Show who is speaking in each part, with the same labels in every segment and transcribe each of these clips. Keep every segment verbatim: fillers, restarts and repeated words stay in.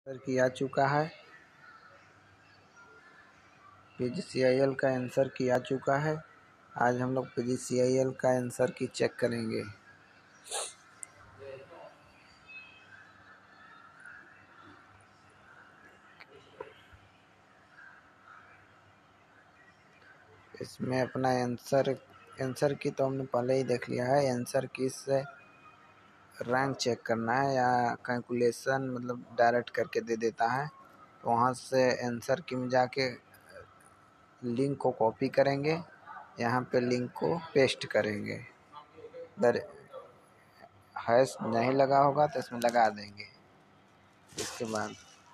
Speaker 1: Answer किया चुका है। पीजीसीआईएल का आंसर किया चुका है। आज हम लोग पीजीसीआईएल का आंसर की चेक करेंगे। इसमें अपना आंसर आंसर की तो हमने पहले ही देख लिया है। आंसर की से रैंक चेक करना है या कैलकुलेशन मतलब डायरेक्ट करके दे देता है, तो वहाँ से आंसर की में जाके लिंक को कॉपी करेंगे, यहाँ पे लिंक को पेस्ट करेंगे। अगर हैश नहीं लगा होगा तो इसमें लगा देंगे। इसके बाद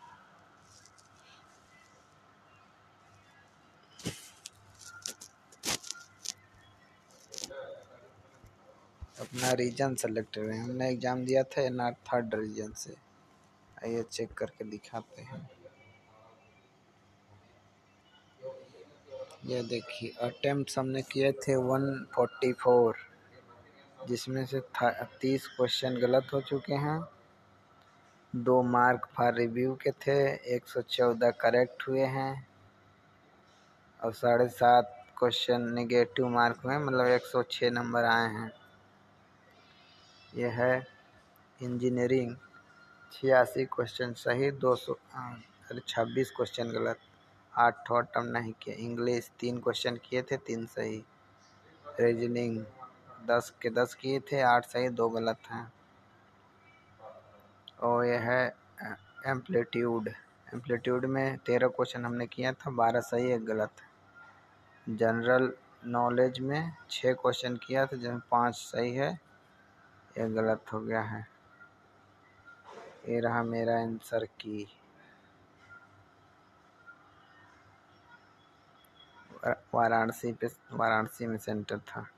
Speaker 1: अपना रीजन सेलेक्ट करें। हमने एग्ज़ाम दिया था एनआर थर्ड रीजन से। आइए चेक करके दिखाते हैं। ये देखिए अटेम्प्ट हमने किए थे वन फोर्टी फोर, जिसमें से तीस क्वेश्चन गलत हो चुके हैं। दो मार्क फॉर रिव्यू के थे, एक सौ चौदह करेक्ट हुए हैं और साढ़े सात क्वेश्चन नेगेटिव मार्क हुए, मतलब एक सौ छः नंबर आए हैं। यह है इंजीनियरिंग, छियासी क्वेश्चन सही, दो सौ छब्बीस क्वेश्चन गलत, आठ ठो अटम्प्ट नहीं किए। इंग्लिश तीन क्वेश्चन किए थे, तीन सही। रीजनिंग दस के दस किए थे, आठ सही दो गलत हैं। और यह है एम्पलीट्यूड एम्पलीट्यूड में तेरह क्वेश्चन हमने किया था, बारह सही एक गलत। जनरल नॉलेज में छः क्वेश्चन किया था, जिसमें पाँच सही है, एक गलत हो गया है। ये रहा मेरा आंसर की। वाराणसी पे वाराणसी में सेंटर था।